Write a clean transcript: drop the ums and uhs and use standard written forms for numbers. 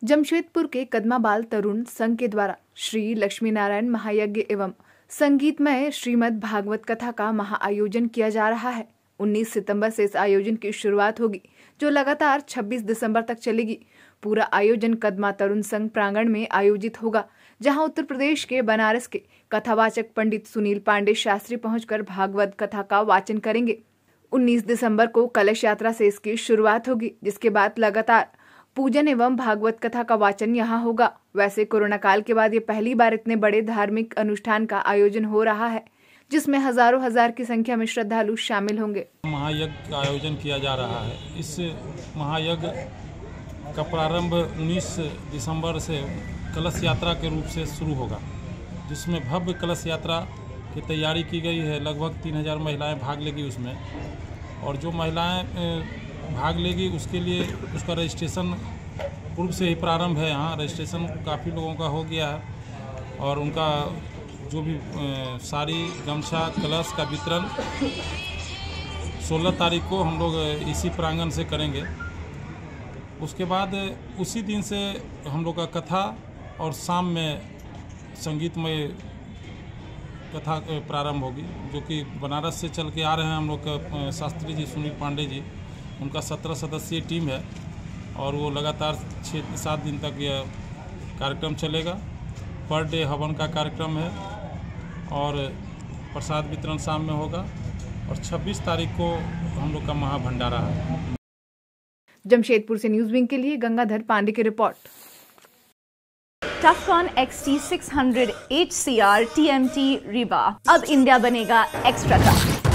जमशेदपुर के कदमाबाल तरुण संघ के द्वारा श्री लक्ष्मी नारायण महायज्ञ एवं संगीतमय श्रीमद् भागवत कथा का महाआयोजन किया जा रहा है। 19 सितंबर से इस आयोजन की शुरुआत होगी, जो लगातार 26 दिसंबर तक चलेगी। पूरा आयोजन कदमा तरुण संघ प्रांगण में आयोजित होगा, जहां उत्तर प्रदेश के बनारस के कथावाचक पंडित सुनील पांडे शास्त्री पहुंचकर भागवत कथा का वाचन करेंगे। 19 दिसंबर को कलश यात्रा से इसकी शुरुआत होगी, जिसके बाद लगातार पूजन एवं भागवत कथा का वाचन यहां होगा। वैसे कोरोना काल के बाद ये पहली बार इतने बड़े धार्मिक अनुष्ठान का आयोजन हो रहा है, जिसमें हजारों हजार की संख्या में श्रद्धालु शामिल होंगे। महायज्ञ का आयोजन किया जा रहा है। इस महायज्ञ का प्रारंभ 19 दिसंबर से कलश यात्रा के रूप से शुरू होगा, जिसमें भव्य कलश यात्रा की तैयारी की गई है। लगभग 3000 महिलाएं भाग लेगी उसमें, और जो महिलाएं भाग लेगी उसके लिए उसका रजिस्ट्रेशन पूर्व से ही प्रारंभ है। यहाँ रजिस्ट्रेशन काफ़ी लोगों का हो गया है, और उनका जो भी साड़ी गमछा कलश का वितरण 16 तारीख को हम लोग इसी प्रांगण से करेंगे। उसके बाद उसी दिन से हम लोग का कथा और शाम में संगीतमय कथा प्रारंभ होगी, जो कि बनारस से चल के आ रहे हैं हम लोग का शास्त्री जी सुनील पांडे जी। उनका 17 सदस्यीय टीम है, और वो लगातार 6-7 दिन तक यह कार्यक्रम चलेगा। पर डे हवन का कार्यक्रम है, और प्रसाद वितरण शाम में होगा, और 26 तारीख को हम लोग का महाभंडारा है। जमशेदपुर से न्यूज विंग के लिए गंगाधर पांडे की report. Tufcon XT600 HCR TMT rebar, अब इंडिया बनेगा एक्स्ट्रा टफ।